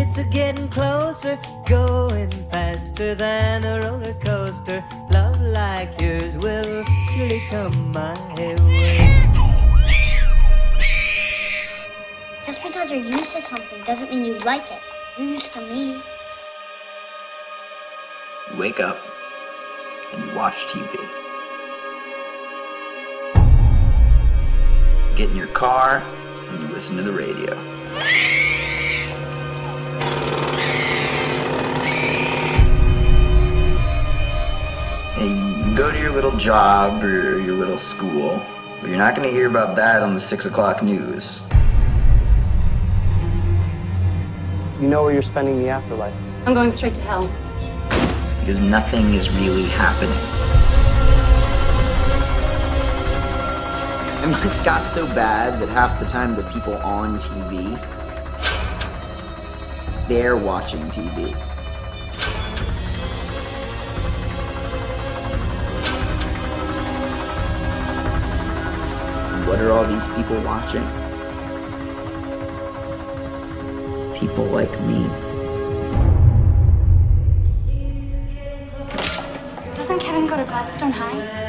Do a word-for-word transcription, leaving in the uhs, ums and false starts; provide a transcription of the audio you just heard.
It's a getting closer, going faster than a roller coaster. Love like yours will surely come my way. Just because you're used to something doesn't mean you like it. You're used to me. You wake up and you watch T V. You get in your car and you listen to the radio. And you go to your little job or your little school, but you're not going to hear about that on the six o'clock news. You know where you're spending the afterlife. I'm going straight to hell. Because nothing is really happening. I mean, it's got so bad that half the time the people on T V, they're watching T V. What are all these people watching? People like me. Doesn't Kevin go to Gladstone High?